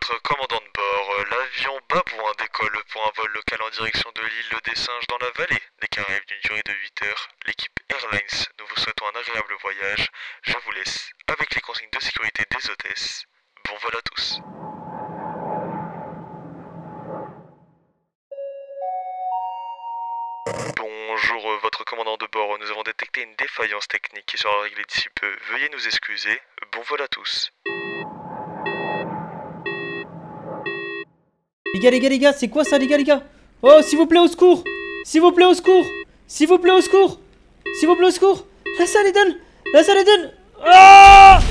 votre commandant de bord. L'avion Babouin décolle pour un vol local en direction de l'île des Singes dans la vallée des Caraïbes d'une durée de 8 heures. L'équipe Airlines, nous vous souhaitons un agréable voyage. Je vous laisse avec les consignes de sécurité des hôtesses. Bon vol à tous. Bonjour, votre commandant de bord. Nous avons détecté une défaillance technique qui sera réglée d'ici peu. Veuillez nous excuser. Bon vol à tous. Les gars, c'est quoi ça, les gars? Oh, s'il vous plaît, au secours! S'il vous plaît, au secours! S'il vous plaît, au secours! S'il vous plaît, au secours! La salle est donne! La salle est donne! Ah!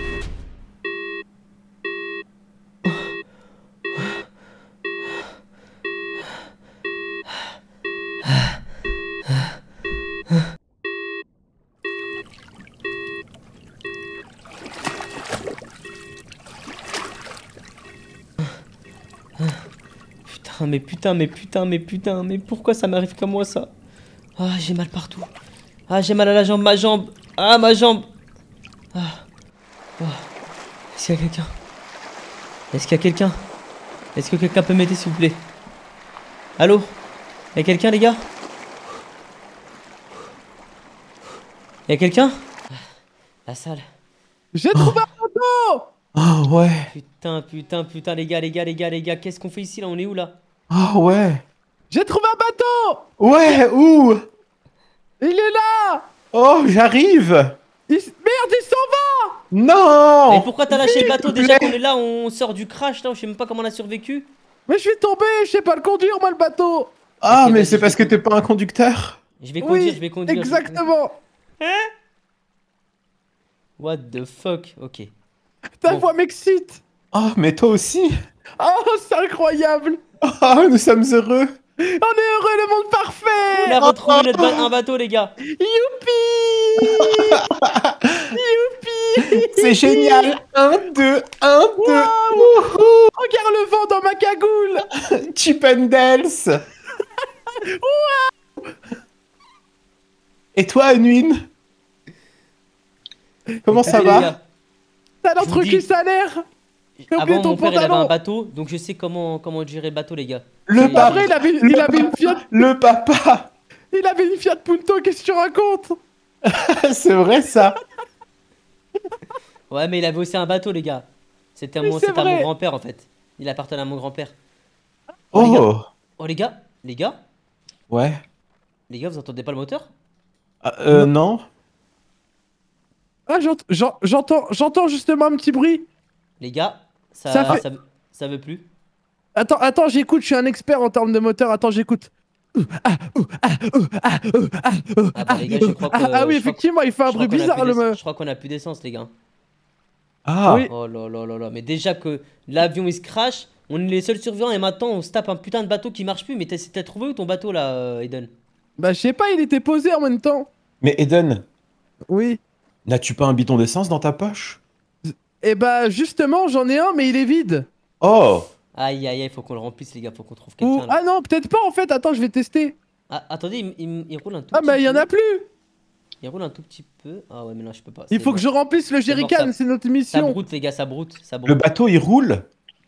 Mais pourquoi ça m'arrive comme moi ça? Ah, j'ai mal partout. Ah, j'ai mal à la jambe, ma jambe. Ah, ma jambe. Ah. Oh. Est-ce qu'il y a quelqu'un? Est-ce qu'il y a quelqu'un? Est-ce que quelqu'un peut m'aider, s'il vous plaît? Allô? Y'a quelqu'un, les gars? Y'a quelqu'un? La salle. J'ai trouvé un bateau. Ah ouais. Putain, les gars, qu'est-ce qu'on fait ici là? On est où là? Ah ouais. J'ai trouvé un bateau. Ouais, où? Il est là. Oh, j'arrive. Merde, il s'en va. Non. Et pourquoi t'as lâché le bateau déjà qu'on est là? On sort du crash là, je sais même pas comment on a survécu. Mais je vais tomber, je sais pas le conduire moi le bateau. Ah, Ok, mais vas-y, c'est parce que t'es pas un conducteur. Je vais conduire, Oui, je vais conduire. exactement. What the fuck? Ok. Ta Bon. voix m'excite. Oh, mais toi aussi. Oh, c'est incroyable. Ah, nous sommes heureux. On est heureux, le monde On parfait. a retrouvé un bateau, les gars. Youpi. Youpi. C'est génial. 1, 2, 1, 2. Wow. Regarde le vent dans ma cagoule. Chip and Dales. Et toi, Anouine? Comment ça Écoutez, les va? gars, T'as Je vous l'entrecul dis- salaire. J'ai oublié avant, ton mon père, il avait un pantalon. bateau, donc je sais comment gérer le bateau, les gars. Le C'est- papa. Après, il avait une Fiat. Le papa. Il avait une Fiat Punto, qu'est-ce que tu racontes? C'est vrai ça. Ouais, mais il avait aussi un bateau, les gars. C'était Oui, c'est à mon vrai. grand-père, en fait. Il appartenait à mon grand-père. les gars. Oh. Oh, les gars, Ouais. vous entendez pas le moteur? Ah, non. Ah, j'entends justement un petit bruit. Les gars, Ça fait- ça veut plus. Attends, j'écoute, je suis un expert en termes de moteur. Attends, j'écoute. Ah bah, les gars, je crois que... Ah oui, effectivement, il fait un bruit bizarre le Je crois qu'on a plus d'essence, les gars. Ah. Oui. Oh là, mais déjà que l'avion il se crash, on est les seuls survivants et maintenant on se tape un putain de bateau qui marche plus. Mais t'as trouvé où ton bateau là, Eden? Bah, je sais pas, il était posé en même temps. Mais Eden, Oui. n'as-tu pas un bidon d'essence dans ta poche? Et bah, justement, j'en ai un, mais il est vide. Oh. Aïe, faut qu'on le remplisse, les gars, faut qu'on trouve Ou... quelqu'un. là. Ah non, peut-être pas en fait. Attends, je vais tester. Ah, attendez, il roule un tout Ah petit bah, il y en peu. a plus. Il roule un tout petit peu. Ah ouais, mais non, je peux pas. Il c'est faut que mort. je remplisse le C'est mort, jerrycan, ça- c'est notre Ça mission. broute, les gars, ça broute. Le bateau il roule?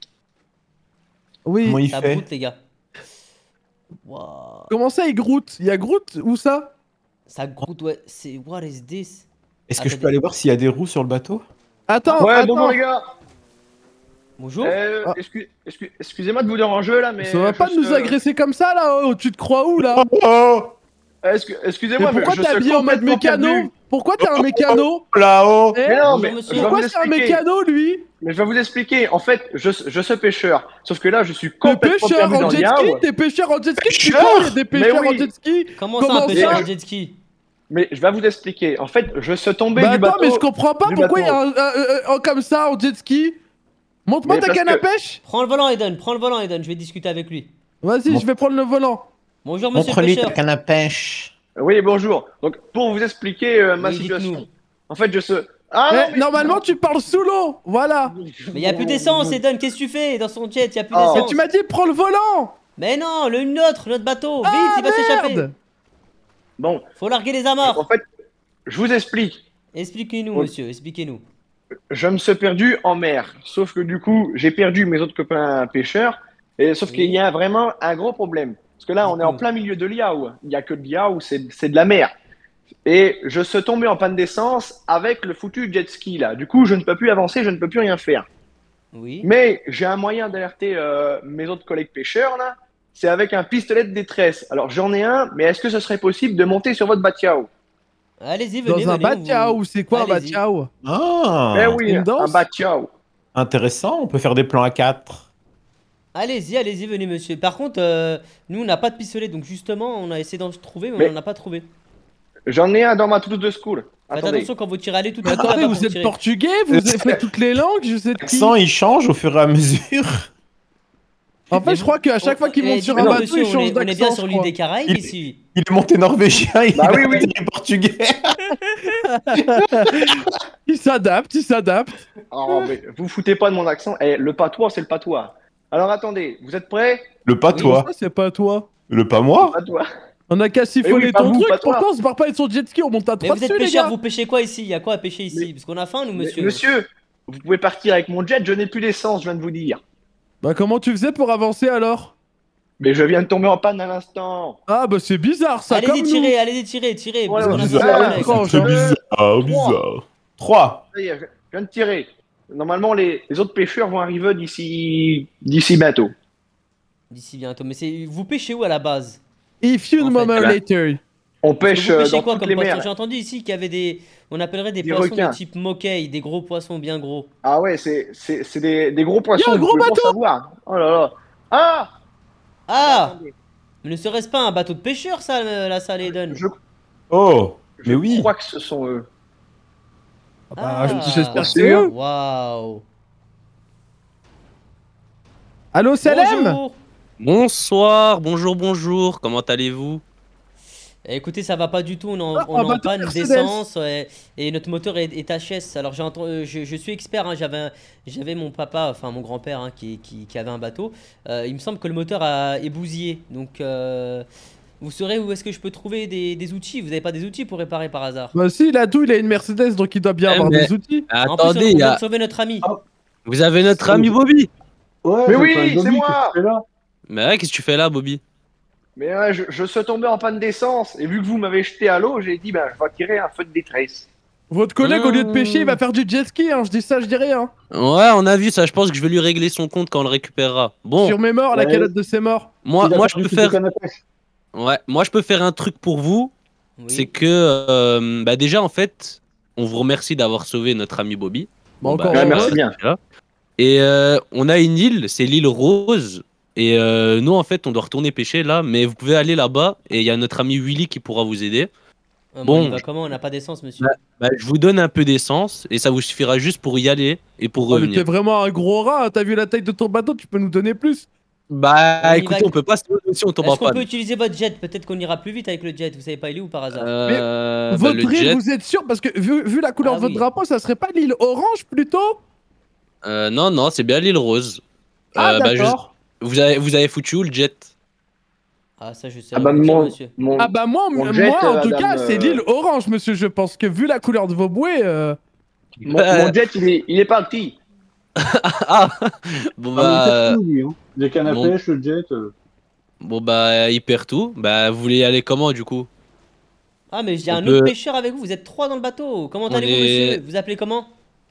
Oui. Comment il Ça fait? broute, les gars. Waouh. Comment ça, il groute? Il y a Groot? Où ça? Ça broute, ouais. C'est. What is this? Est-ce que je peux Attendez. aller voir s'il y a des roues sur le bateau? Attends, Ouais, attends. bonjour les gars. Bonjour. Ah. Excusez-moi de vous déranger là, mais. Ça va pas je nous se- agresser comme ça là, oh, tu te crois où là? Oh. Excusez-moi, Mais pourquoi je t'es suis habillé en mode complètement mécano? perdu. Pourquoi t'es un mécano? Là-haut. Eh, Mais non, Bonjour, mais monsieur. je vais pourquoi vous c'est un expliquer. mécano lui? Mais je vais vous expliquer. En fait, je suis pêcheur. Sauf que là, je suis Le complètement pêcheur perdu en dans jet ski? l'arbre. T'es pêcheur en jet ski? Tu Pêcheur? crois qu'il y a des pêcheurs Mais en oui. jet ski? Comment comment ça, un ça pêcheur en jet ski? Mais je vais vous expliquer. En fait, je suis tombé Bah du attends, bateau. mais je comprends pas du pourquoi il y bateau. a un comme ça en jet ski. Montre-moi Mais ta parce canne à que- pêche. Prends le volant, Eden. Je vais discuter avec lui. Vas-y, Bon. je vais prendre le volant. Bonjour, monsieur le Montre-lui ta pêcheur. canne à pêche. Oui, bonjour. Donc, pour vous expliquer ma Oui, situation. dites-nous. En fait, je suis. Ah Eh, non, mais- normalement, tu parles sous l'eau. Voilà. Mais y a plus d'essence, Eden. Qu'est-ce que tu fais dans son jet? Y a plus Oh. Mais d'essence. tu m'as dit prends le volant. Mais non, notre bateau. Vite, Ah il va s'échapper. merde. Bon, Faut larguer les en amarres. fait, je vous explique. Expliquez-nous, Oui. monsieur, expliquez-nous. je me suis perdu en mer. Sauf que du coup, j'ai perdu mes autres copains pêcheurs. Et sauf qu'il y a vraiment un gros problème. Parce que là, on est en Dites-nous. plein milieu de l'Iao. Il n'y a que de l'Iao, c'est de la mer. Et je suis tombé en panne d'essence avec le foutu jet ski là. Du coup, je ne peux plus avancer, je ne peux plus rien faire. Oui. Mais j'ai un moyen d'alerter mes autres collègues pêcheurs là. C'est avec un pistolet de détresse. Alors j'en ai un, mais est-ce que ce serait possible de monter sur votre batiao? Allez-y, venez, Dans un venez. on batiao, c'est quoi un Allez-y. batiao? Eh Ah, oui, Une un danse? batiao. intéressant. On peut faire des plans à 4. Allez-y, allez-y, venez, monsieur. Par contre, nous, on n'a pas de pistolet, donc justement, on a essayé d'en trouver, mais on Mais n'en a pas trouvé. j'en ai un dans ma trousse de school. Faites Attendez. attention quand vous tirez, allez tout de Mais suite attendez, là-bas vous pour êtes tirer. portugais? Vous faites toutes les langues? Je sais de qui? L'accent, il change au fur et à mesure. En fait, je crois qu'à chaque fois qu'il monte sur un dites-moi, bateau, monsieur, il change on est bien d'accent, sur je l'île crois. des Caraïbes Il- ici. Il est monté norvégien, il Bah oui, est oui. monté portugais. Il s'adapte, il s'adapte. Oh, mais vous foutez pas de mon accent. Eh, le patois, c'est le patois. Alors attendez, vous êtes prêts? Le pas toi. Ça, c'est pas toi. Le pas moi. Patois. On a qu'à siphonner oui, pas ton vous, truc. pas toi. Pourquoi on se barre pas avec son jet ski? On monte à Mais trois vous êtes dessus, les pêcheur, gars. vous pêchez quoi ici? Il y a quoi à pêcher ici? Parce qu'on a faim, nous, monsieur. Monsieur, vous pouvez partir avec mon jet, je n'ai plus d'essence, je viens de vous dire. Bah, comment tu faisais pour avancer alors? Mais je viens de tomber en panne à l'instant. Ah, bah, c'est bizarre ça. Comme Allez-y, nous. tirez, allez-y, tirez, tirez. Parce Ouais, qu'on a bizarre. besoin de Ah, collègues. étrange. C'est hein. bizarre, bizarre. 3. Ça y est, je viens de tirer. Normalement, les autres pêcheurs vont arriver d'ici bientôt. D'ici bientôt. Mais c'est vous pêchez où à la base? If you En fait, moment là. later. On Parce que pêche vous pêchez dans quoi toutes comme les poisson? mers. J'ai entendu ici qu'il y avait on appellerait des Des poissons requins. de type moquet, des gros poissons bien gros. Ah ouais, c'est des gros poissons. un vous gros pouvez pas bateau. savoir. Oh là là. Ah, Ah! attendez, Mais ne serait-ce pas un bateau de pêcheur, ça, la salle Eden? Oh, je mais oui. crois que ce sont eux. Bah, Ah. j'espère que c'est Sûr. eux. Waouh! Allô, Salem? Bonjour! Bonsoir, bonjour, bonjour, comment allez-vous? Écoutez, ça va pas du tout, on est en, Ah, on est un en bateau panne Mercedes. d'essence et notre moteur est HS. Alors je suis expert, hein, j'avais mon papa, enfin mon grand-père hein, qui avait un bateau. Il me semble que le moteur est bousillé. Donc vous saurez où est-ce que je peux trouver des outils? Vous n'avez pas des outils pour réparer par hasard? Bah, si, il a tout, il a une Mercedes, donc il doit bien Eh, avoir mais- des outils. En plus, Attendez, on il y vient a- de sauver notre ami. vous avez notre ami Bobby. Ouais, Mais je oui, fais un c'est Bobby, moi. qu'est-ce que tu fais là. Mais ouais, qu'est-ce que tu fais là, Bobby? Mais je suis tombé en panne d'essence et vu que vous m'avez jeté à l'eau, j'ai dit ben je vais tirer un feu de détresse. Votre collègue, au lieu de Mmh. pêcher, il va faire du jet ski, hein. Je dis ça, je dis rien. Ouais, on a vu ça, je pense que je vais lui régler son compte quand on le récupérera. Bon, Sur mes morts, la Ouais. calotte de ses morts. moi Il a je perdu peux toute faire... canne à pêche. Ouais, moi je peux faire un truc pour vous, Oui. c'est que... bah déjà, en fait, on vous remercie d'avoir sauvé notre ami Bobby. Bon, Bon, encore Ouais, heureux. merci bien. déjà. Et on a une île, c'est l'île Rose. Et nous, en fait, on doit retourner pêcher là, mais vous pouvez aller là-bas et il y a notre ami Willy qui pourra vous aider. Bon, bon. il va comment? On n'a pas d'essence, monsieur. Bah, je vous donne un peu d'essence et ça vous suffira juste pour y aller et pour Oh, mais revenir. t'es vraiment un gros rat, t'as vu la taille de ton bateau, tu peux nous donner plus. Bah On y écoutez, va. on peut pas se lever si on tombe en Est-ce qu'on panne. peut utiliser votre jet? Peut-être qu'on ira plus vite avec le jet. Vous savez pas, il est où par hasard? Bah, Votre le île, jet, vous êtes sûr? Parce que vu la couleur Ah de votre oui. drapeau, ça serait pas l'île orange plutôt? non, c'est bien l'île Rose. Ah, Bah, d'accord. vous avez foutu où le jet? Ah, ça, je sais. Ah bah vous dire, mon, monsieur. mon- Ah bah moi, On moi jette, en tout madame, cas, c'est l'île orange, monsieur. Je pense que vu la couleur de vos bouées, mon jet il est parti. Ah bon Ah, mais il bah, perd tout, lui, hein. Les cannes à bon. pêche, le jet. bon bah, il perd tout. Bah, vous voulez y aller comment du coup? Ah, mais il y a On un autre peut- pêcheur avec vous. Vous êtes trois dans le bateau. Comment On allez-vous, est- monsieur? Vous appelez comment?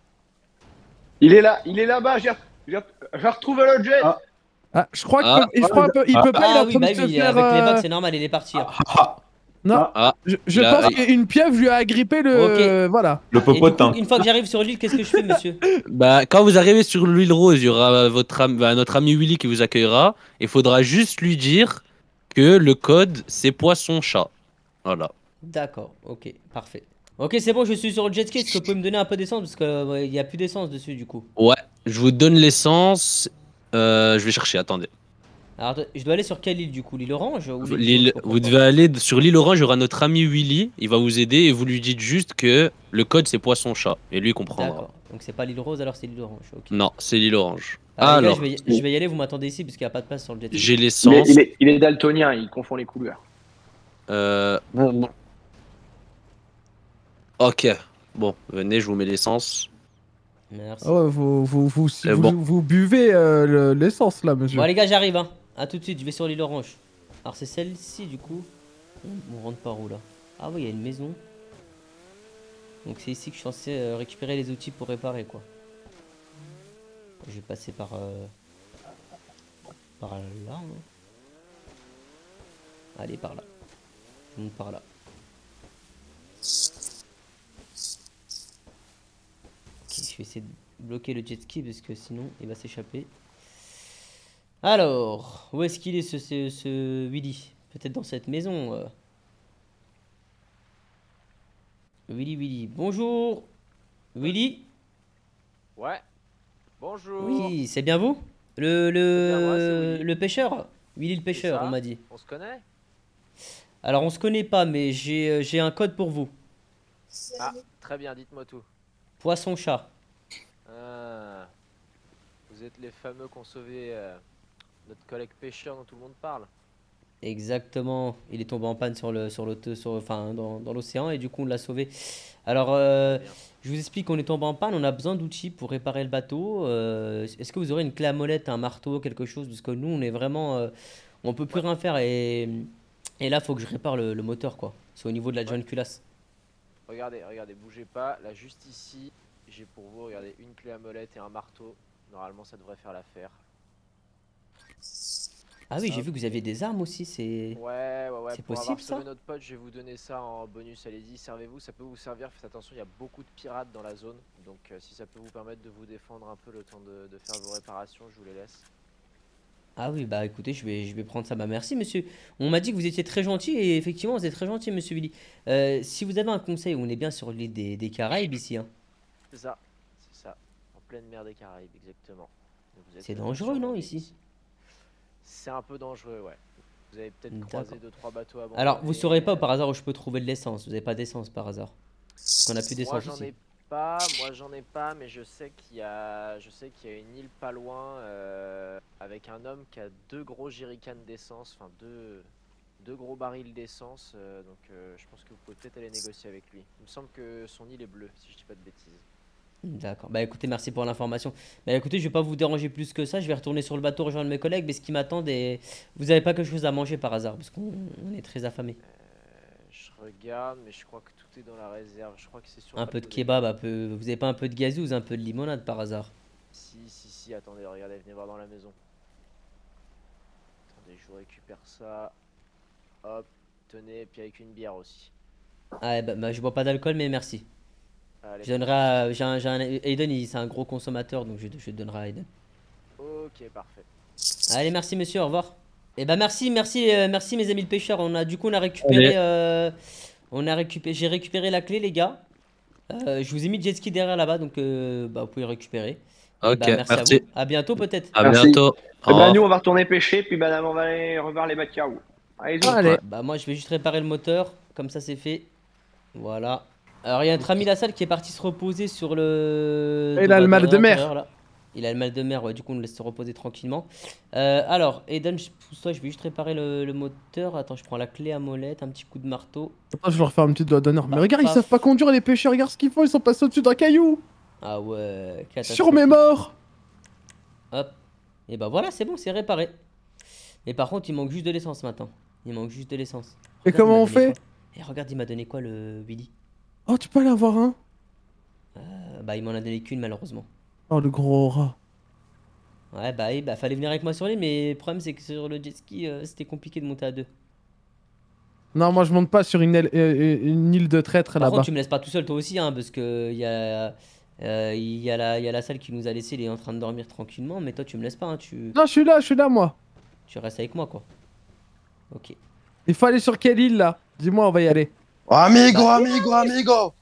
Il est là-bas. J'ai retrouvé le jet. Ah. je crois Ah. qu'il peut, il peut pas, il est Ah en oui, train bah de se oui, faire. avec les vagues, c'est normal, il est parti. Non, Ah, je il a- pense qu'une pieuvre lui a agrippé le. Voilà. Le Et du coup, popotin. une fois que j'arrive sur l'île, qu'est-ce que je fais, monsieur? bah, quand vous arrivez sur l'île Rose, il y aura notre ami Willy qui vous accueillera. Il faudra juste lui dire que le code c'est poisson-chat. Voilà. D'accord, ok, parfait. Ok, c'est bon, je suis sur le jet ski. Est-ce que vous pouvez me donner un peu d'essence? Parce qu'il n'y a plus d'essence dessus, du coup. Ouais, je vous donne l'essence. Je vais chercher, attendez. Alors, je dois aller sur quelle île, du coup? L'île orange ou L'île, pourquoi vous pas? devez aller sur l'île Orange, il y aura notre ami Willy, il va vous aider et vous lui dites juste que le code c'est poisson-chat et lui il comprendra. D'accord, donc c'est pas l'île rose, alors c'est l'île orange. Ok. Non, c'est l'île Orange. Ah, les gars, Alors, je vais y aller, vous m'attendez ici parce qu'il n'y a pas de place sur le jet ski. j'ai Il est, l'essence. il est daltonien, il confond les couleurs. Bon. Ok, bon, venez, je vous mets l'essence. Merci. Oh, bon. vous buvez l'essence là, monsieur. Bon les gars, j'arrive hein. A tout de suite, je vais sur l'île Orange. Alors c'est celle-ci du coup. On rentre par où là? Ah oui, il y a une maison. Donc c'est ici que je suis censé récupérer les outils pour réparer quoi. Je vais passer par là. Hein. Allez par là. Je monte par là. Ok, je vais essayer de bloquer le jet ski parce que sinon il va s'échapper. Alors, où est-ce qu'il est ce Willy? Peut-être dans cette maison. Willy, bonjour. Willy? Ouais. Bonjour. Oui, c'est bien vous? C'est bien moi, c'est Willy. Le pêcheur? Willy le C'est pêcheur, ça. on m'a dit. On se connaît? Alors, on se connaît pas, mais j'ai un code pour vous. Ah, très bien, dites-moi tout. Poisson-chat. Ah, vous êtes les fameux qui ont sauvé notre collègue pêcheur dont tout le monde parle. Exactement. Il est tombé en panne enfin, dans l'océan et du coup, on l'a sauvé. Alors, Très bien. je vous explique, on est tombé en panne, on a besoin d'outils pour réparer le bateau. Est-ce que vous aurez une clé à molette, un marteau, quelque chose? Parce que nous, on est vraiment... on peut plus rien faire et là, faut que je répare le moteur, quoi. C'est au niveau de la joint culasse. Regardez, bougez pas. Là, juste ici, j'ai pour vous, regardez, une clé à molette et un marteau. Normalement, ça devrait faire l'affaire. Ah oui, j'ai vu que vous aviez des armes aussi, c'est... Ouais. C'est Pour possible, avoir sauvé ça? notre pote, je vais vous donner ça en bonus. Allez-y, servez-vous. Ça peut vous servir. Faites attention, il y a beaucoup de pirates dans la zone. Donc, si ça peut vous permettre de vous défendre un peu le temps de faire vos réparations, je vous les laisse. Ah oui, bah écoutez, je vais prendre ça. Bah merci, monsieur. On m'a dit que vous étiez très gentil et effectivement, vous êtes très gentil, monsieur Willy. Si vous avez un conseil, on est bien sur l'île des Caraïbes ici, hein. C'est ça. En pleine mer des Caraïbes, exactement. Donc, vous êtes C'est dangereux, non, sûrement ici? C'est un peu dangereux, ouais. Vous avez peut-être D'accord. croisé 2-3 bateaux abandonnés. Alors, vous saurez pas par hasard où je peux trouver de l'essence? Vous avez pas d'essence par hasard? Parce qu'on a plus Moi d'essence j'en ici. ai pas, mais je sais qu'il y a une île pas loin avec un homme qui a 2 gros jerrycans d'essence, enfin deux gros barils d'essence. Donc je pense que vous pouvez peut-être aller négocier avec lui. Il me semble que son île est bleue, si je dis pas de bêtises. D'accord. Bah écoutez, merci pour l'information. Bah écoutez, je vais pas vous déranger plus que ça. Je vais retourner sur le bateau rejoindre mes collègues, mais ce qui m'attendent est... Vous avez pas quelque chose à manger par hasard? Parce qu'on est très affamés. Je regarde, mais je crois que tout est dans la réserve. Je crois que c'est sur Un le peu de bateau kebab, d'ailleurs. un peu... Vous avez pas un peu de gazouze, un peu de limonade par hasard? Si, attendez, regardez, venez voir dans la maison. Attendez, je vous récupère ça. Hop, tenez, et puis avec une bière aussi. Ah bah je bois pas d'alcool, mais merci. Allez, Je donnerai à... Aiden, c'est un gros consommateur, donc je donnerai à Aiden. ok, parfait. Allez, merci monsieur, au revoir. Et bah merci mes amis le pêcheur. On a récupéré, j'ai récupéré la clé les gars. Je vous ai mis le jet ski derrière là-bas, donc bah, vous pouvez récupérer. Et Ok, bah, merci à merci. vous. À bientôt peut-être. À Merci. bientôt. Au Et bah, revoir. nous, on va retourner pêcher, puis madame, on va aller revoir les Batcao. Allez-y. Allez. Bah moi je vais juste réparer le moteur, comme ça c'est fait. Voilà. Alors il y a notre ami Lassalle qui est parti se reposer sur le... Il a le mal de mer. intérieur, là. Il a le mal de mer, ouais, du coup on le laisse se reposer tranquillement. Alors, Eden, pousse-toi, je vais juste réparer le moteur. Attends, je prends la clé à molette, un petit coup de marteau. Attends, je vais leur faire une petite doigt d'honneur. Mais Paf, regarde, ils paf. savent pas conduire les pêcheurs, regarde ce qu'ils font, ils sont passés au-dessus d'un caillou. Ah ouais, Sur mes morts. Hop. Et bah voilà, c'est bon, c'est réparé. Et par contre, il manque juste de l'essence maintenant. Il manque juste de l'essence. Et Regarde, comment il m'a on donné fait? quoi. Et regarde, il m'a donné quoi le Willy? Oh, tu peux aller avoir un? Bah il m'en a donné qu'une malheureusement. Oh, le gros rat. Ouais, bah fallait venir avec moi sur l'île, mais le problème c'est que sur le jet ski, c'était compliqué de monter à deux. Non, moi je monte pas sur une île de traître Par là-bas. contre, tu me laisses pas tout seul toi aussi, hein, parce que il y a la salle qui nous a laissé, il est en train de dormir tranquillement, mais toi tu me laisses pas, hein, Non, je suis là, moi. tu restes avec moi quoi. Ok. Il faut aller sur quelle île là? Dis-moi, on va y aller. Amigo, amigo.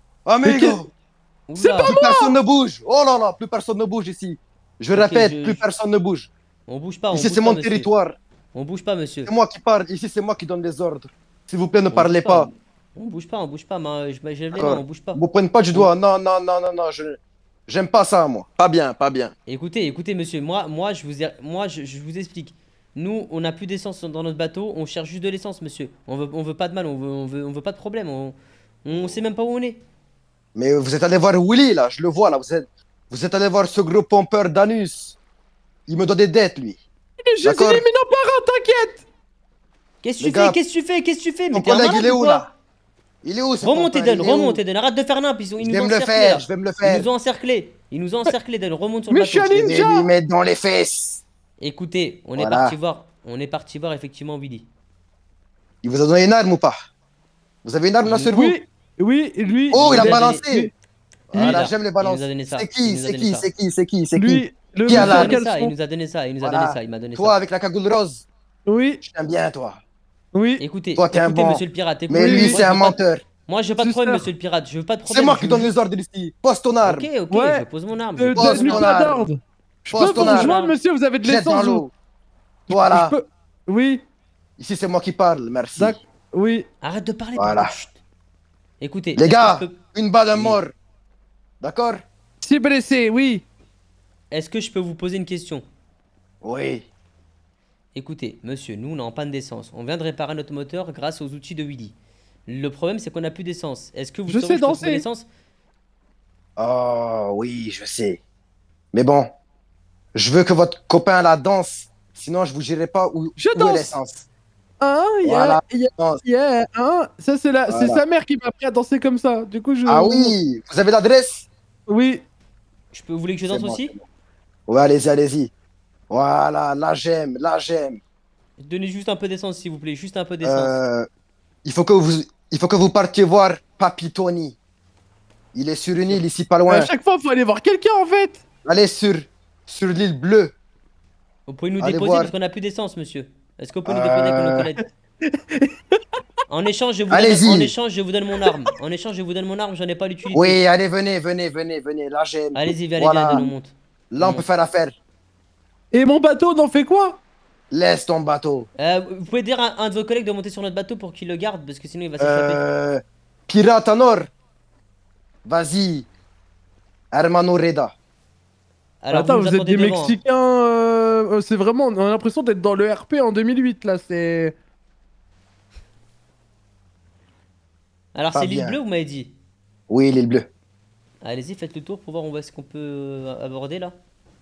Oula, Plus personne ne bouge. Oh là là, plus personne ne bouge ici. Je Ok, répète, plus personne ne bouge. on bouge pas, on Ici, bouge c'est pas, mon monsieur. territoire. On bouge pas, monsieur. C'est moi qui parle. Ici, c'est moi qui donne les ordres. S'il vous plaît, ne On parlez bouge pas, pas. On bouge pas, je lève les D'accord. mains, on bouge pas. Vous pointez pas du doigt. Non, j'aime pas ça, moi. Pas bien. Écoutez, monsieur, moi je vous explique. Nous, on n'a plus d'essence dans notre bateau, on cherche juste de l'essence, monsieur. On veut pas de mal, on veut pas de problème, on sait même pas où on est. Mais vous êtes allé voir Willy, là. Je le vois, là. Vous êtes allé voir ce gros pompeur d'anus. Il me doit des dettes, lui. Je D'accord. mais non, parrain, t'inquiète. Qu'est-ce que Les tu fais? gars, Qu'est-ce que tu fais? Qu'est-ce que tu fais? Ton Mais t'es un collègue, malade il est ou où, quoi? là? Il est où, ce Remonte pompeur? Eden, Il est où? remonte Eden, arrête de faire nimp, ils Je nous vais ont me le encerclés faire, là. je vais me le Ils faire. nous ont encerclés. Ils nous ont encerclés Eden, remonte sur le Mais je suis bateau. un Je vais ninja. lui mettre dans les fesses. Écoutez, on est Voilà. parti voir effectivement Willy. Il vous a donné une arme ou pas? Vous avez une arme là sur vous? Oui, oui, lui. Oh, il a nous a donné- balancé. Voilà, là, j'aime les il nous a balances. donné ça, C'est il qui? nous a C'est donné qui? ça. C'est qui? C'est qui? C'est qui? Lui, le Qui a monsieur la- en caleçon. Il nous a donné ça, il nous a Voilà. donné ça, il m'a donné Toi ça. avec la cagoule rose, Oui, je t'aime bien, toi. oui. Écoutez, Toi, t'es un écoutez bon. monsieur le pirate, écoutez. Mais Oui, lui, oui, c'est un menteur. Moi, je veux pas de C'est problème, ça. monsieur le pirate, je veux pas de problème. C'est moi qui je donne veux les ordres ici. Pose ton arme. Ok, ok, Ouais. je pose mon arme. Donne-lui Pose ton pas arme. d'ordre. Je Pose peux ton vous arme. rejoindre, monsieur, vous avez de Jette dans l'essence. l'eau. Voilà. Je peux- Oui, Ici, c'est moi qui parle. Merci. d'accord. Oui. Arrête de parler. Voilà. pardon, chut. Écoutez, Les est-ce gars, que je peux- une balle, un Oui. mort. D'accord? Si blessé, oui. est-ce que je peux vous poser une question? Oui. Écoutez, monsieur, nous on est en panne d'essence. On vient de réparer notre moteur grâce aux outils de Willy. Le problème c'est qu'on n'a plus d'essence. Est-ce que vous Je saurez sais où je peux trouver danser. l'essence? Oh, oui, je sais. Mais bon, je veux que votre copain la danse. Sinon, je vous dirai pas Je où est danse. l'essence. Hein, Voilà. hein. Ça, c'est c'est Voilà. sa mère qui m'a appris à danser comme ça. Du coup, je. Ah oui, vous avez l'adresse? Oui. Vous voulez que je C'est danse bon, aussi? c'est bon. Ouais, allez-y, allez-y. Voilà, là j'aime, là j'aime. Donnez juste un peu d'essence s'il vous plaît, juste un peu d'essence. Il faut que vous partiez voir Papy Tony. Il est sur une île ici pas loin. À chaque fois, il faut aller voir quelqu'un en fait. Allez sur l'île bleue. Vous pouvez nous allez déposer voir. parce qu'on n'a plus d'essence, monsieur. Est-ce qu'on peut nous déposer avec nos collègues? En échange, Allez-y. en échange, je vous donne mon arme. En échange, je vous donne mon arme, j'en ai pas l'utilité. Oui, allez, venez. Là j'aime. Allez-y, viens, Voilà. Eden, on monte. Là on peut faire affaire. Et mon bateau, on en fait quoi? Laisse ton bateau. Vous pouvez dire à un de vos collègues de monter sur notre bateau pour qu'il le garde parce que sinon il va s'échapper. Pirate en or. Vas-y. Hermano Reda. Alors Attends, vous nous vous êtes attendez des devant, hein. Mexicains. C'est vraiment. On a l'impression d'être dans le RP en 2008 là. C'est. Alors Pas c'est l'île bien. bleue, vous m'avez dit. Oui, l'île bleue. Allez-y, faites le tour pour voir où est-ce qu'on peut aborder là.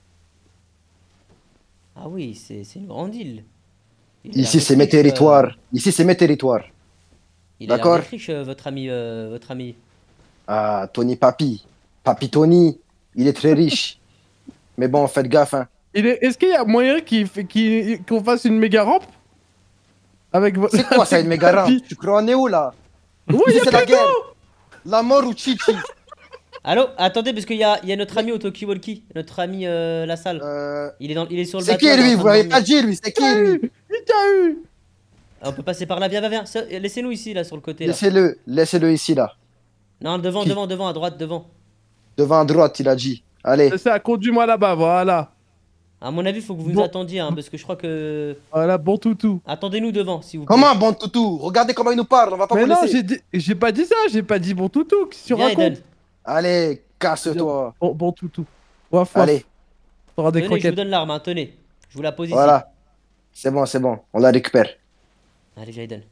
Ah oui, c'est une grande île. Il a l'air Ici c'est d'être mes riche, territoires. Ici c'est mes territoires. il a l'air D'accord. d'être riche, votre ami, votre ami. Ah, Tony Papi. Papi Tony, il est très riche. Mais bon, faites gaffe, hein. Est-ce qu'il y a moyen qu'on fasse une méga rampe avec votre. C'est quoi ça, une méga rampe? Tu crois en est où, là? Oui, Ici, y a c'est la pas guerre. La mort ou Chichi? Allô, attendez, parce qu'il y a notre ami au talkie-walkie, notre ami la salle. Il est sur le C'est bateau. qui, il est lui? en Vous train de m'avez pas dormir. dit, lui. C'est qui, lui? Il t'a eu. On peut passer par là, viens. Laissez-nous ici, là, sur le côté. Là. Laissez-le ici, là. Non, devant, Qui à droite, devant. Devant à droite, il a dit. Allez. C'est ça, conduis-moi là-bas, voilà. À mon avis, faut que vous nous Bon. attendiez, hein, parce que je crois que. Voilà, bon toutou. Attendez-nous devant, si vous plaît. Comment, bon toutou? Regardez comment il nous parle, on va pas Mais vous non, laisser. j'ai pas dit ça, j'ai pas dit bon toutou. Qu'est-ce que tu Viens, racontes? Eden. Allez, casse-toi. Bon toutou. Waf, waf. Allez, T'auras des Tenez, je vous croquettes. donne l'arme, hein, tenez. Je vous la pose ici. voilà. C'est bon, on la récupère. Allez, viens, Eden.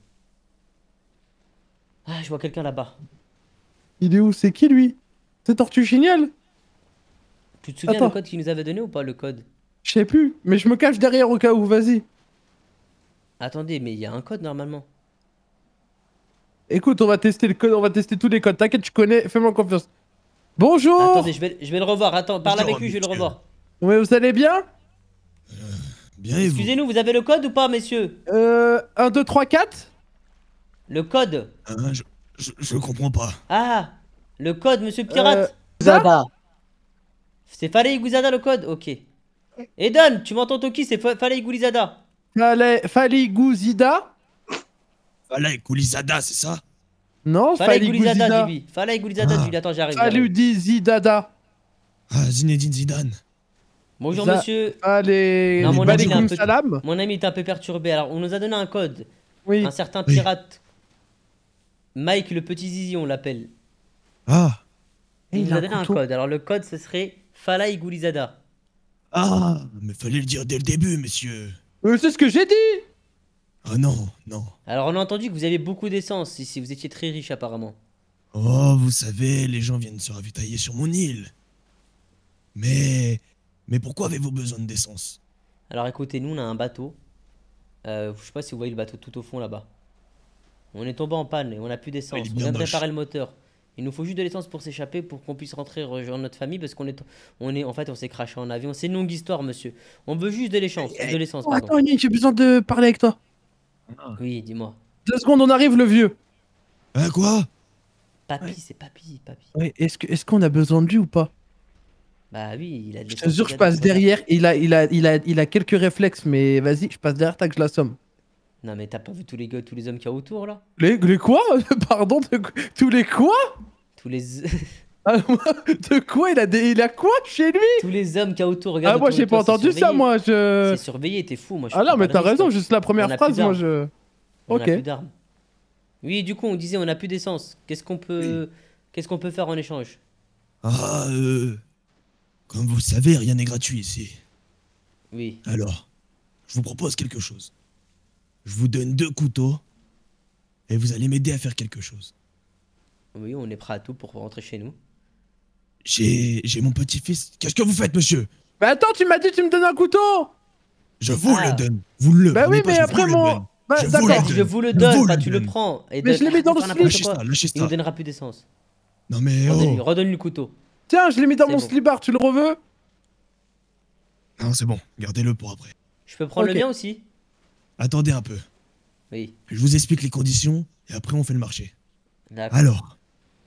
Ah, je vois quelqu'un là-bas. Il est où? C'est qui lui? C'est Tortue Génial? Tu te souviens Attends. le code qu'il nous avait donné ou pas, le code? Je sais plus, mais je me cache derrière au cas où, vas-y. Attendez, mais il y a un code normalement. Écoute, on va tester le code, on va tester tous les codes. T'inquiète, tu connais, fais-moi confiance. Bonjour. Attendez, je vais le revoir. Attends, parle Bonjour, avec lui, je vais le monsieur. revoir. Ouais, vous allez bien? Bien et vous? Excusez-nous, vous avez le code ou pas, messieurs? 1, 2, 3, 4. Le code. Hein, je comprends pas. Ah, le code, monsieur pirate. Zada. C'est Falei Gouzada le code? Ok. Eden, tu m'entends Toki? C'est Falei Goulizada. Fali Gouzida. Voilà, Koulizada, c'est ça? Non, Falei Fali Goulizada, Gouzida. dis-lui. Falei Goulizada, Ah. dis-lui. Attends, j'arrive. Faludi Zidada. Ah, Zinedine Zidane. Bonjour, Za- monsieur. Allez, Non, mon ami, il est un Baligoum peu- Salam. Mon ami est un peu perturbé. Alors, on nous a donné un code. Oui. Un certain Oui. pirate. Mike le petit zizi, on l'appelle. Ah, Il il nous a a un donné un couteau. code. Alors, le code, ce serait Falei Goulizada. ah, mais fallait le dire dès le début, monsieur. C'est ce que j'ai dit. Ah non, non. Alors, on a entendu que vous aviez beaucoup d'essence ici. Vous étiez très riche, apparemment. Oh, vous savez, les gens viennent se ravitailler sur mon île. Mais pourquoi avez-vous besoin d'essence? Alors écoutez, nous on a un bateau. Je sais pas si vous voyez le bateau tout au fond là-bas. On est tombé en panne et on a plus d'essence. il est On bien vient de moche. réparer le moteur. Il nous faut juste de l'essence pour s'échapper, pour qu'on puisse rentrer rejoindre notre famille parce en fait, on s'est craché en avion. C'est une longue histoire, monsieur. On veut juste de l'essence, de l'essence, Oh, pardon. attends, Nick, j'ai besoin de parler avec toi. Oui, dis-moi. 2 secondes, on arrive, le vieux. Hein, quoi? Papy, c'est papy. Ouais, est-ce qu'on a besoin de lui ou pas? Bah oui, il a de Je l'essence. te jure, je passe derrière. Il a quelques réflexes, mais vas-y, je passe derrière, t'as que je l'assomme. Non, mais t'as pas vu tous les gars, tous les hommes qu'il y a autour là? Les quoi? Pardon, tous les quoi? Tous les. Ah, de quoi il a quoi chez lui? Tous les hommes qu'il y a autour, regarde. Ah, moi autour j'ai de toi, pas entendu c'est ça, surveillé. moi je. C'est surveillé, t'es fou, moi je Ah non, prends mais pas t'as de risque, raison, hein. juste la On première a phrase, plus moi d'armes. je. On a Ok. plus d'armes. Oui, du coup, on disait on a plus d'essence. Qu'est-ce qu'on peut faire en échange? Ah, comme vous le savez, rien n'est gratuit ici. Oui. Alors, je vous propose quelque chose. Je vous donne 2 couteaux et vous allez m'aider à faire quelque chose. Oui, on est prêt à tout pour rentrer chez nous. J'ai mon petit-fils. Qu'est-ce que vous faites, monsieur? Mais attends, tu m'as dit que tu me donnes un couteau! Je vous Ah. le donne. Vous le Bah prenez oui, pas, mais je après vous le moi. donne. Bah Je vous d'accord. le Il a dit je donne. vous le Je donne, vous bah le tu le donne. prends. Et Mais je l'ai mis dans le faire slip. n'importe Lâchez quoi. ça, lâchez Il nous ça. donnera plus d'essence. Non mais Redonne-lui, oh. redonne-lui le couteau. Tiens, je l'ai mis dans C'est mon bon. slibard, tu le reveux? Non, c'est bon. Gardez-le pour après. Je peux prendre Ok. le mien aussi? Attendez un peu. Oui, Je vous explique les conditions et après on fait le marché. d'accord. Alors,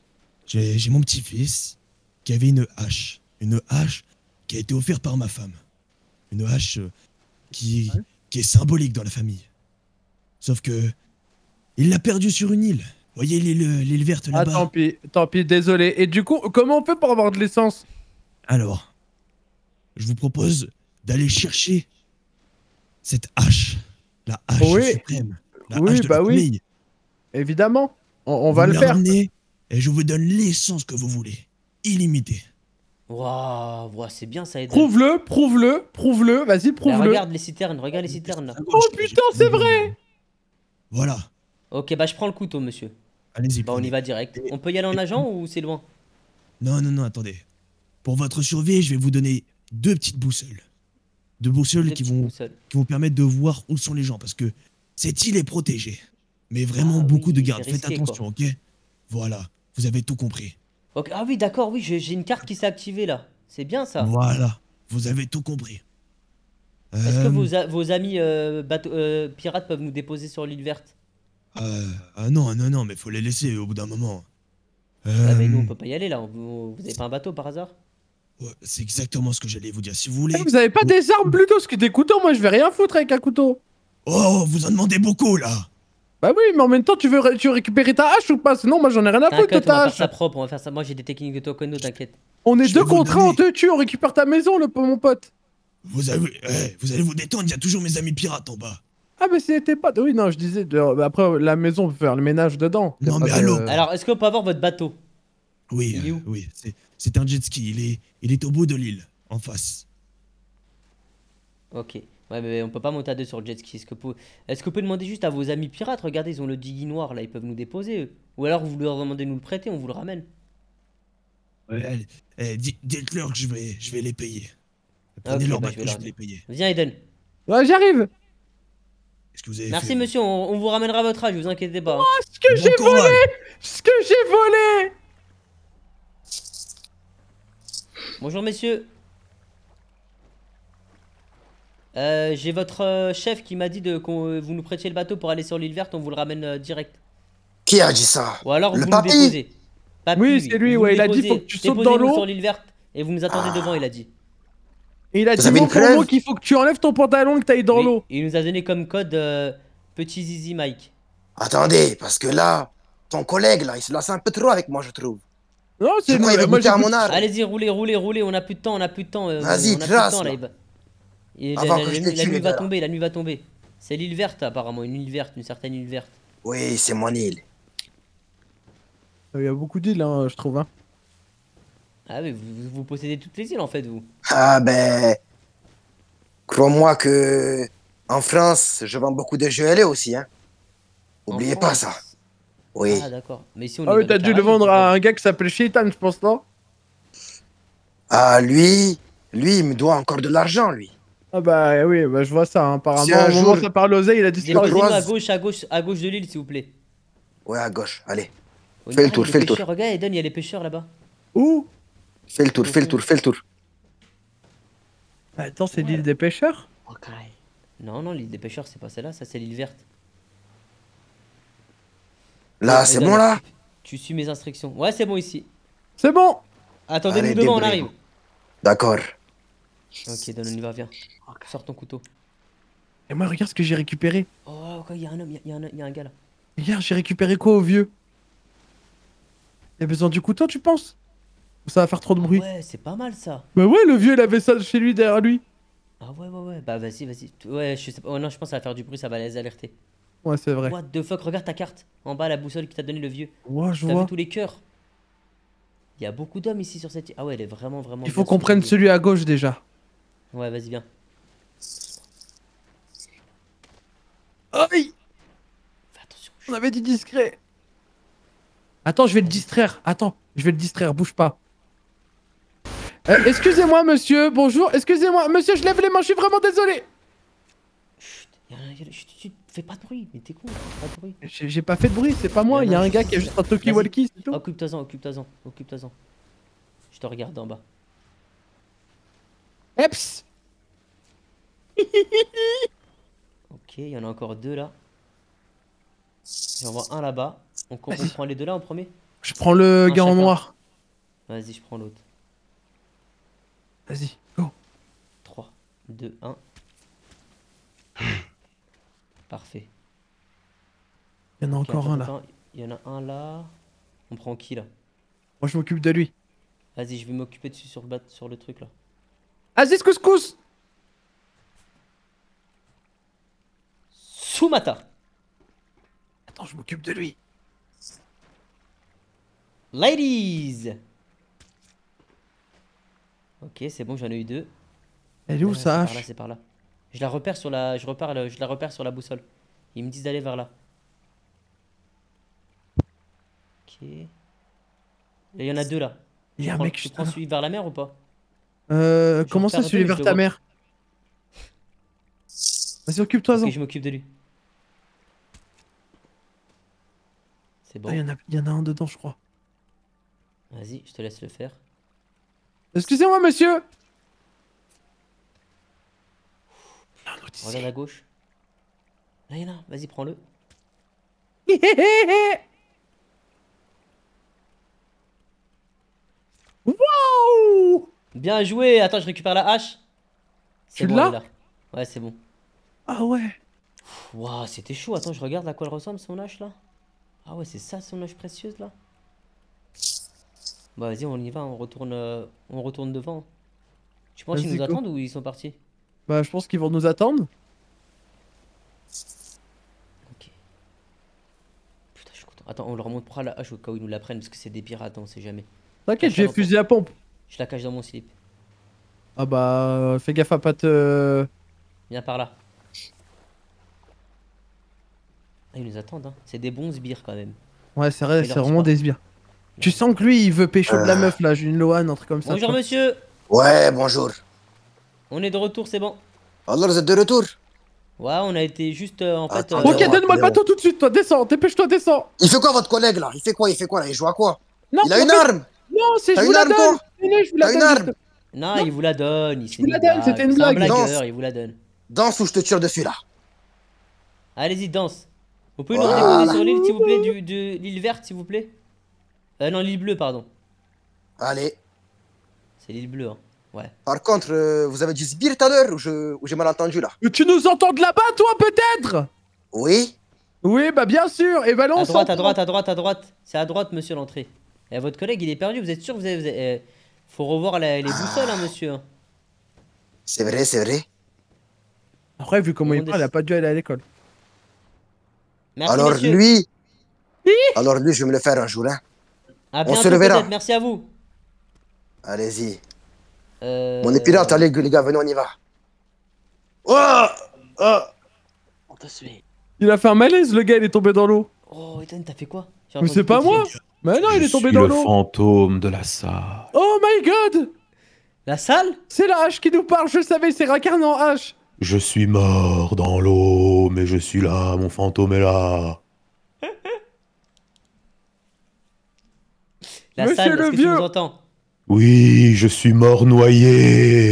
j'ai mon petit-fils qui avait une hache. Une hache qui a été offerte par ma femme. Une hache qui est symbolique dans la famille. Sauf que il l'a perdue sur une île. Voyez l'île verte Ah, là-bas. tant pis, désolé. Et du coup, comment on fait pour avoir de l'essence? Alors, je vous propose d'aller chercher cette hache. La hache Oui. suprême. La Oui, hache de bah la oui. famille. Évidemment, on Vous va me le la faire. ramenez et je vous donne l'essence que vous voulez. Illimité. Waouh, waouh, c'est bien ça, Eden. Prouve-le, vas-y, Là, prouve-le. regarde les citernes, regarde les citernes là. Oh putain, c'est vrai! Voilà. Ok, bah je prends le couteau, monsieur. Allez-y. Bah on y prenez. va direct. On peut y aller en nageant ou c'est loin? Non, attendez. Pour votre survie, je vais vous donner 2 petites boussoles. 2 boussoles Deux qui petites vont boussoles. permettre de voir où sont les gens. Parce que cette île est protégée. Mais vraiment Ah beaucoup de oui, gardes. c'est Faites risqué, attention, ok? Voilà. Vous avez tout compris. Ok, ah oui, d'accord, oui, j'ai une carte qui s'est activée là. C'est bien ça. Voilà. Vous avez tout compris. Est-ce que vos amis pirates peuvent nous déposer sur l'île verte? Ah non, mais faut les laisser au bout d'un moment. Ah, mais nous on peut pas y aller là. Vous avez pas un bateau par hasard? Ouais, c'est exactement ce que j'allais vous dire. Si vous voulez. Eh, vous avez pas des armes plutôt? Parce que des couteaux, moi je vais rien foutre avec un couteau. Oh, vous en demandez beaucoup là. Bah oui, mais en même temps, tu veux récupérer ta hache ou pas? Sinon, moi j'en ai rien à foutre de T'inquiète, on ta va faire hache. ça propre, on va faire ça. Moi j'ai des techniques de taekwondo, t'inquiète. On est Je deux vais vous contre un, on donner- te tue, on récupère ta maison, mon pote. Vous allez vous détendre. Il y a toujours mes amis pirates en bas. Ah, mais c'était pas. Oui, non, je disais. Bah, après, la maison, on peut faire le ménage dedans. Non, Y a mais pas de- allô. Alors, est-ce qu'on peut avoir votre bateau? Oui, Il est où oui. C'est un jet ski. Il est au bout de l'île, en face. Ok. Ouais, mais on peut pas monter à deux sur le jet ski. Est-ce que vous pouvez demander juste à vos amis pirates? Regardez, ils ont le diggy noir là, ils peuvent nous déposer eux. Ou alors vous leur demandez de nous le prêter, on vous le ramène. Ouais, dites-leur que je vais les payer. Prenez Ok, leur bah, bateau, je vais je leur vais les payer. Viens, Eden. Ouais, j'arrive. Qu'est-ce que vous avez Merci, fait, monsieur, on vous ramènera votre âge, vous inquiétez pas. hein. Ce que Bon j'ai courage. volé. Ce que j'ai volé. Bonjour, messieurs. J'ai votre chef qui m'a dit que vous nous prêtiez le bateau pour aller sur l'île verte, on vous le ramène direct. Qui a dit ça? Ou alors Le vous nous papy? déposez. Papy, Oui, c'est lui, vous ouais, nous il a dit, déposez. faut que tu sautes dans Déposez-nous l'eau. sur l'île verte et vous nous attendez devant, il a dit. Et il a Vous dit avez mot une pour preuve? mot qu'il faut que tu enlèves ton pantalon et que t'ailles dans Oui, l'eau. il nous a donné comme code petit zizi Mike. Attendez, parce que là, ton collègue, là, il se lasse un peu trop avec moi, je trouve. Non, Je c'est crois qu'il veut moi goûter à j'écoute- mon art. Allez-y, roulez, on a plus de temps, on a plus de temps. Vas-y, on a plus de trace, temps, là. il va- Et Avant que je te la tue, nuit les va gars. tomber, la nuit va tomber. C'est l'île verte apparemment, une île verte, une certaine île verte. Oui, c'est mon île. Il y a beaucoup d'îles, hein, je trouve. Hein. Ah oui, vous possédez toutes les îles en fait, vous. Ah ben, crois-moi que en France, je vends beaucoup de jeux LA aussi, hein. En Oubliez pas France. ça. Oui. Ah d'accord. Mais si on Ah est oui, dans t'as les dû le Caraïbes, vendre c'est à un gars qui s'appelle Shaitan, je pense, non? Ah, lui, il me doit encore de l'argent, lui. Ah bah oui, bah je vois ça, hein. Apparemment, Si un au moment où jour- ça parle l'oseille, il a Je disparu. Déposez-nous croise. à gauche de l'île, s'il vous plaît. Ouais, à gauche, allez. Oh, Fais le ah, tour, il y a fais les le tour. pêcheurs, regarde, Eden, il y a les pêcheurs là-bas. Où? Fais le tour, fais le tour, fais le tour. Attends, c'est Ouais. l'île des pêcheurs? Non, non, l'île des pêcheurs, c'est pas celle-là, ça c'est l'île verte. Là, Ouais, c'est Eden, bon, là? Tu suis mes instructions. Ouais, c'est bon ici. C'est bon! Attendez-nous Allez, devant, on débrouillez-vous. arrive. D'accord. Ok, Don, on y va, viens. Sors ton couteau. Et moi, regarde ce que j'ai récupéré. Oh, ok, il y a un homme, il y a un gars là. Regarde, j'ai récupéré quoi au vieux? Il a besoin du couteau, tu penses? Ou ça va faire trop de bruit? Ouais, c'est pas mal ça. Bah ouais, le vieux, il avait ça chez lui, derrière lui. Ah ouais, ouais, ouais. Bah vas-y, vas-y. Ouais, je sais pas. Oh non, je pense que ça va faire du bruit, ça va les alerter. Ouais, c'est vrai. What the fuck, regarde ta carte. En bas, la boussole qui t'a donné le vieux. Ouais, je T'as vois. vu tous les cœurs. Il y a beaucoup d'hommes ici sur cette île. Ah ouais, elle est vraiment, vraiment. Il faut bien qu'on prenne surveillée. celui à gauche déjà. Ouais, vas-y, viens. Aïe! Fais attention. On avait dit discret. Attends, je vais le distraire. Attends, je vais le distraire, bouge pas. Excusez-moi, monsieur, bonjour. Excusez-moi, monsieur, je lève les mains, je suis vraiment désolé. Chut, chut, chut, fais pas de bruit. Mais t'es con, fais pas de bruit. J'ai pas fait de bruit, c'est pas moi. Il y a un gars qui a juste un talkie-walkie, c'est tout. Occupe-toi-en, occupe-toi-en, occupe-toi-en. Je te regarde d'en bas. Eps! Ok, il y en a encore deux là. J'en vois un là-bas. On prend les deux là en premier? Je prends le Un gars en chacun. noir. Vas-y, je prends l'autre. Vas-y, go. 3, 2, 1. Parfait. Il y en a Ok, encore attends, un là. attends, il y en a un là. On prend qui là? Moi, je m'occupe de lui. Vas-y, je vais m'occuper dessus sur le truc là. Aziz Couscous! Sumata! Attends, je m'occupe de lui. Ladies! Ok, c'est bon, j'en ai eu deux. Elle est où C'est sa par là, hache? c'est par là. Je la repère sur la, je la repère sur la boussole. Ils me disent d'aller vers là. Ok. Et il y en a deux là. Il y a un Tu prends- mec Tu juste prends là. celui vers la mer ou pas? Comment ça, repère celui un peu, mais vers je ta le vois. mère? Vas-y, occupe-toi-en. Ok, je m'occupe de lui. C'est bon. Ah, il y en a un dedans, je crois. Vas-y, je te laisse le faire. Excusez-moi, monsieur! Il y en a un autre ici. Regarde à gauche. Là, il y en a un. Vas-y, prends-le. Waouh! Bien joué. Attends, je récupère la hache. C'est Tu bon, l'as? elle est là. Ouais, c'est bon. Ah ouais. Waouh, c'était chaud. Attends, je regarde à quoi elle ressemble son hache là. Ah ouais, c'est ça son hache précieuse là. Bah vas-y, on y va, on retourne devant. Tu penses qu'ils Vas-y, nous go. attendent ou ils sont partis? Bah, je pense qu'ils vont nous attendre. Ok. Putain, je suis content. Attends, on leur montrera la hache au cas où ils nous la prennent parce que c'est des pirates, on sait jamais. T'inquiète, j'ai fusil à pompe. Je la cache dans mon slip. Ah bah, fais gaffe à pas te... Viens par là. Ah, ils nous attendent, hein. C'est des bons sbires quand même. Ouais, c'est vrai, Mais c'est leur vraiment dis pas. des sbires. Tu sens que lui, il veut pécho de la meuf là, une Loane, un truc comme ça. Bonjour tu vois. monsieur. Ouais, bonjour. On est de retour, c'est bon. Alors, vous êtes de retour? Ouais, on a été juste en fait. Attends, Ok, donne-moi le bateau tout de suite, toi, descends, dépêche-toi, descends. Il fait quoi, votre collègue, là? Il fait quoi là? Il joue à quoi? Non, Il a en une fait- arme! Non, c'est T'as je vous une la arme, donne. toi? Tenez, je vous la T'as une donne. arme? juste. Non, il vous la donne. Il vous la donne, c'était une blague. C'est un Non. blagueur, il vous la donne. Danse ou je te tire dessus, là. Allez-y, danse. Vous pouvez nous Voilà. redéposer sur l'île, s'il vous plaît, de l'île verte, s'il vous plaît. Non, l'île bleue, pardon. Allez. C'est l'île bleue, hein. Ouais. Par contre, vous avez dit sbire tout à l'heure ou j'ai mal entendu, là? Tu nous entends de là-bas, toi, peut-être? Oui? Oui, bah bien sûr. Et bah là, on À droite, à s'entend. droite, à droite, à droite. C'est à droite, monsieur, l'entrée. Et votre collègue, il est perdu, vous êtes sûr? Faut revoir les boussoles, hein, monsieur. hein. C'est vrai, c'est vrai. Après, vu comment il parle, il a pas dû aller à l'école. Merci, Alors messieurs. lui... Alors lui, je vais me le faire un jour, hein. À on se bientôt, reverra. peut-être. Merci à vous. Allez-y. Euh... On est pirate, allez, les gars, venez, on y va. Oh! Oh! On te suit. Il a fait un malaise, le gars, il est tombé dans l'eau. Oh, Ethan, t'as fait quoi? J'ai Mais entendu c'est pas petit- moi. Mais non, il est Je tombé suis dans le l'eau. fantôme de la salle. Oh my god. La salle? C'est la hache qui nous parle, je le savais, c'est Rakarn en hache. Je suis mort dans l'eau, mais je suis là, mon fantôme est là. La Monsieur salle, le est-ce que tu vieux. nous entends? Oui, je suis mort noyé.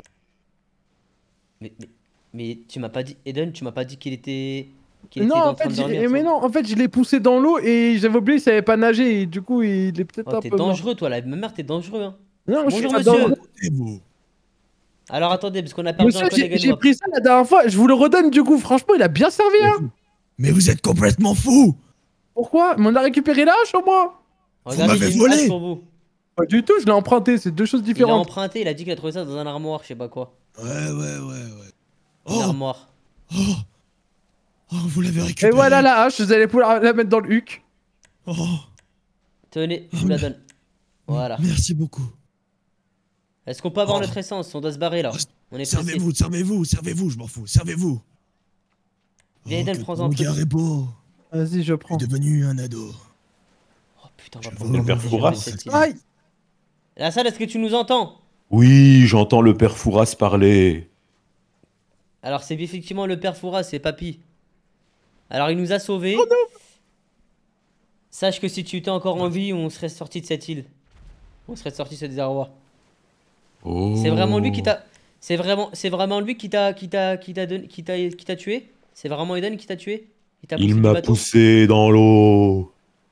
Mais tu m'as pas dit, Eden, tu m'as pas dit qu'il était Non, en en train fait, de dormir. mais non, en fait, je l'ai poussé dans l'eau et j'avais oublié, il savait pas nager. Et du coup, il est peut-être Oh, un t'es peu mort. dangereux, toi, la même mère, t'es dangereux, hein. Non, je suis Bonjour, pas monsieur. dangereux. Et vous? Alors attendez, parce qu'on a perdu Monsieur, un collègue à j'ai nous. pris ça la dernière fois, je vous le redonne du coup. Franchement, il a bien servi, hein. Mais vous êtes complètement fou! Pourquoi? Mais on a récupéré la hache au moins. Regardez, m'avez j'ai une hache volé. pour vous. Pas du tout, je l'ai emprunté, c'est deux choses Il l'a différentes. emprunté, il a dit qu'il a trouvé ça dans un armoire, je sais pas quoi. Ouais. Une armoire. Oh, vous l'avez Et récupéré. voilà la hache, vous allez pouvoir la mettre dans le huc. Oh, Tenez, je vous la donne. Voilà. merci beaucoup. Est-ce qu'on peut avoir Oh. notre essence? On doit se barrer là. On est pressé. Servez-vous, je m'en fous, servez-vous. Viens, Eden, que prends-en un ton peu. regard est beau. Vas-y, je prends. T'es devenu un ado. Oh putain, on va Je prendre vois le le père père Fouras. Fouras. Aïe. La salle, est-ce que tu nous entends? Oui, j'entends le père Fouras parler. Alors c'est effectivement le père Fouras, c'est papy. Alors il nous a sauvés. Sache que si tu étais encore en vie, on serait sorti de cette île. On serait sorti de ce désarroi. Oh. C'est vraiment lui qui t'a. C'est vraiment lui qui t'a tué? C'est vraiment Eden qui t'a tué? t'a poussé Il du m'a bateau? poussé dans l'eau.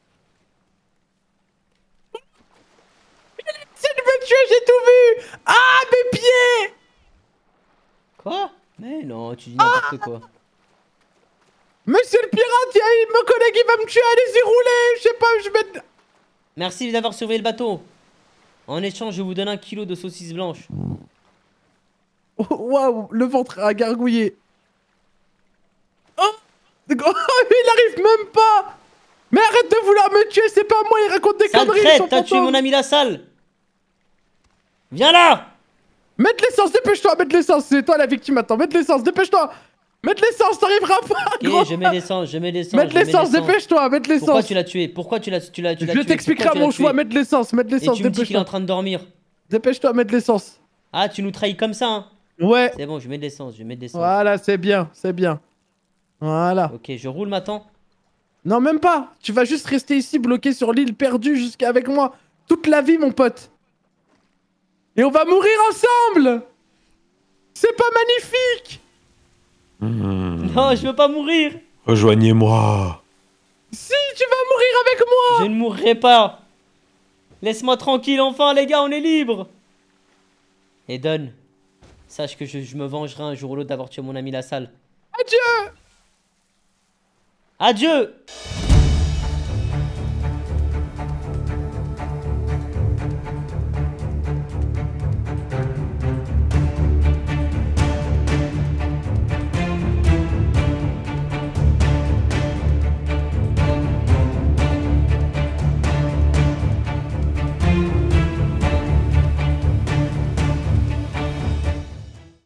C'est le monsieur, j'ai tout vu. Ah, mes pieds. Quoi? Mais non, tu dis n'importe quoi. Monsieur le pirate, mon collègue il va me tuer, allez-y rouler. Je sais pas, je vais... Merci d'avoir surveillé le bateau. En échange, je vous donne 1 kilo de saucisses blanches. Oh, waouh, le ventre a gargouillé. Oh, il arrive même pas. Mais arrête de vouloir me tuer, c'est pas moi, il raconte des Sale conneries. traite, son t'as tué fantôme. mon ami la salle. Viens là. Mets de l'essence, dépêche-toi, mets de l'essence, c'est toi la victime, attends, mets de l'essence, dépêche-toi. Mets de l'essence, t'arriveras pas, gros. Ok, je mets l'essence, je mets l'essence. Mets de l'essence, dépêche-toi, mets de l'essence. Pourquoi tu l'as tué? Pourquoi tu l'as tué? Je t'expliquerai mon choix, mets de l'essence, Et tu me dis qu'il est en dépêche-toi. train de dormir. Dépêche-toi, mets de l'essence. Ah, tu nous trahis comme ça, hein? Ouais. C'est bon, je mets de l'essence, je mets de l'essence. Voilà, c'est bien, c'est bien. Voilà. Ok, je roule maintenant. Non, même pas. Tu vas juste rester ici bloqué sur l'île perdue jusqu'à avec moi. Toute la vie, mon pote. Et on va mourir ensemble. C'est pas magnifique. Non, je veux pas mourir. Rejoignez-moi. Si, tu vas mourir avec moi. Je ne mourrai pas. Laisse-moi tranquille, enfin, les gars, on est libre. Eden, sache que je me vengerai un jour ou l'autre d'avoir tué mon ami la salle. Adieu. Adieu.